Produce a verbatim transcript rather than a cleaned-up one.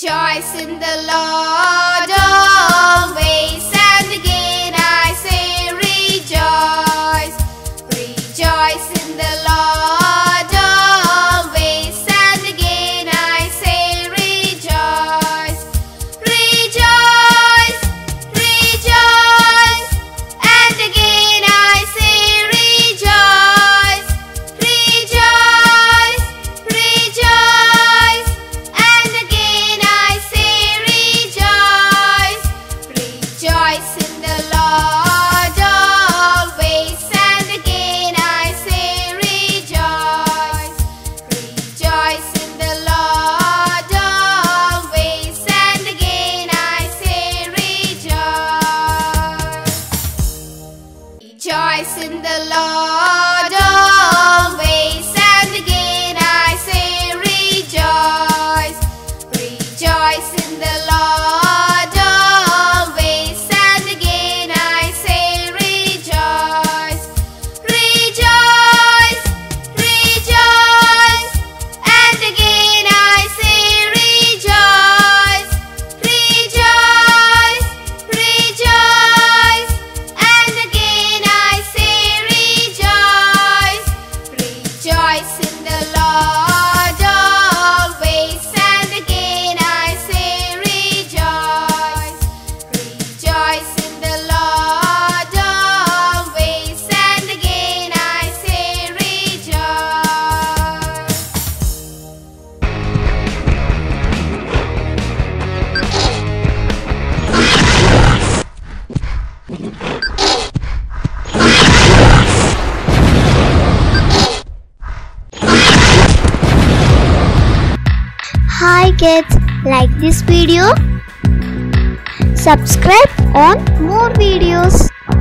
Rejoice in the Lord always, and again I say rejoice. Rejoice in the Lord always, and again I say rejoice. Rejoice, rejoice, and again I say rejoice. Rejoice, rejoice, and again I say rejoice. Rejoice in the Lord always, and again I say rejoice. Rejoice in the Lord always, and again I say rejoice. Rejoice in the Lord always, and again I say rejoice. Rejoice in the Lord always, and again I say rejoice. Rejoice, rejoice, and again I say rejoice. Rejoice, rejoice, and again I say rejoice. Rejoice in the Lord always, and again I say rejoice. Rejoice in the Lord always, and again I say rejoice. Hi kids, like this video? Subscribe on more videos.